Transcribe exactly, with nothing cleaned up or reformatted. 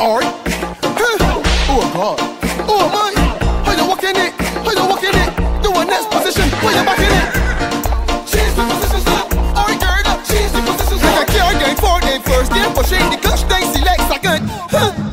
Alright. Oh God. Oh my. How you walking it? How you walking it? Do a next position. How you back in it? Change the position, stop. Alright, girl, up. Change the position, stop. Like a car game, four game, first game, pushing the clutch, then select second. Huh.